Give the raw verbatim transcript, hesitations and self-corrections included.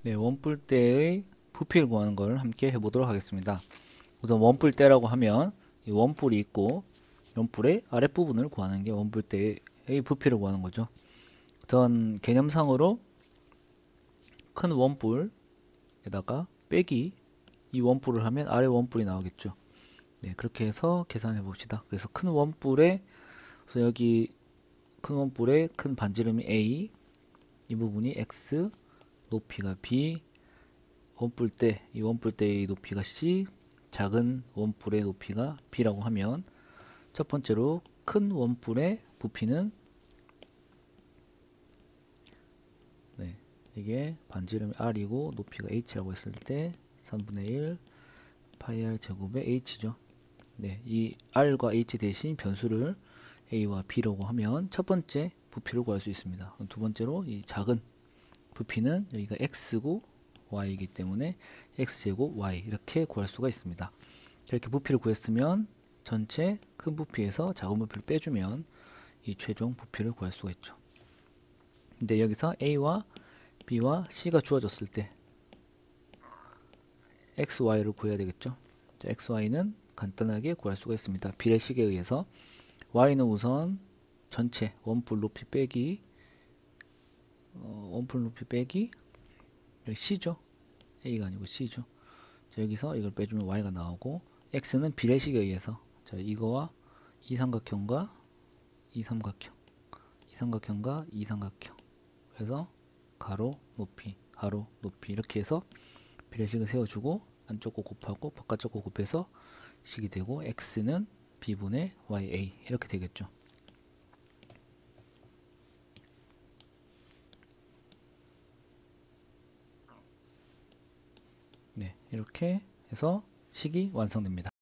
네, 원뿔대의 부피를 구하는 걸 함께 해보도록 하겠습니다. 우선 원뿔대라고 하면 이 원뿔이 있고 원뿔의 아랫부분을 구하는 게 원뿔대의 부피를 구하는 거죠. 우선 개념상으로 큰 원뿔에다가 빼기 이 원뿔을 하면 아래 원뿔이 나오겠죠. 네, 그렇게 해서 계산해 봅시다. 그래서 큰 원뿔에 우선 여기 큰 원뿔에 큰 반지름이 A, 이 부분이 X, 높이가 B, 원뿔대, 이 원뿔대의 높이가 C, 작은 원뿔의 높이가 B라고 하면 첫 번째로 큰 원뿔의 부피는 네, 이게 반지름이 R이고 높이가 H라고 했을 때 삼분의 일 파이 R 제곱의 H죠. 네, 이 R과 H 대신 변수를 A와 B라고 하면 첫 번째 부피를 구할 수 있습니다. 두 번째로 이 작은 부피는 여기가 X고 Y이기 때문에 X제곱 Y 이렇게 구할 수가 있습니다. 이렇게 부피를 구했으면 전체 큰 부피에서 작은 부피를 빼주면 이 최종 부피를 구할 수가 있죠. 근데 여기서 A와 B와 C가 주어졌을 때 X, Y를 구해야 되겠죠. 자, X, Y는 간단하게 구할 수가 있습니다. 비례식에 의해서 Y는 우선 전체 원뿔 높이 빼기 어, 원뿔 높이 빼기 여기 C죠. A가 아니고 C죠. 자, 여기서 이걸 빼주면 Y가 나오고 X는 비례식에 의해서 자, 이거와 이 삼각형과 이 삼각형 이 삼각형과 이 삼각형 그래서 가로 높이 가로 높이 이렇게 해서 비례식을 세워주고 안쪽 거 곱하고 바깥쪽 거 곱해서 식이 되고 X는 B분의 와이 이렇게 되겠죠. 네, 이렇게 해서 식이 완성됩니다.